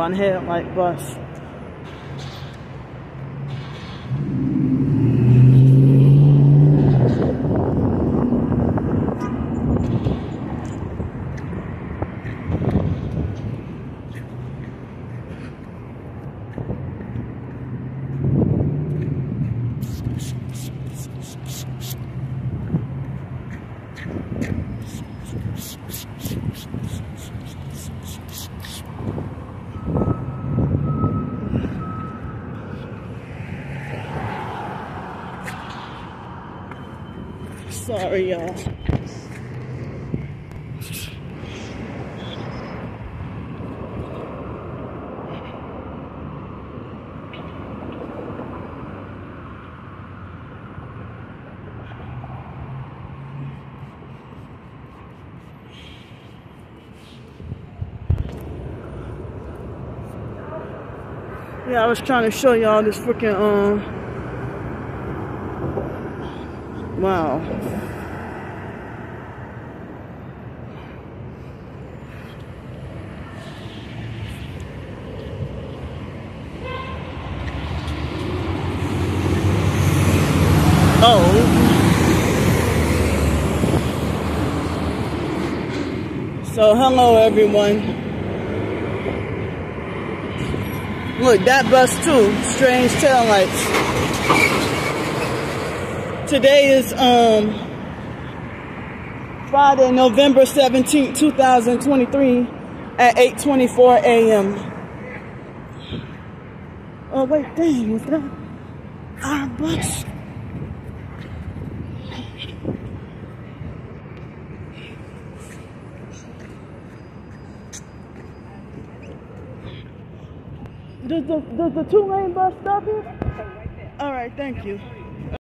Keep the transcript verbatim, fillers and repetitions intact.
One headlight bus. Sorry, y'all. Yeah, I was trying to show y'all this freaking, um, wow. Oh. So, hello everyone. Look, that bus too. Strange taillights. Today is um Friday, November seventeenth, two thousand twenty-three at eight twenty-four a m Oh wait, dang, was that our bus? Does the, does the two-lane bus stop here? All right, thank you.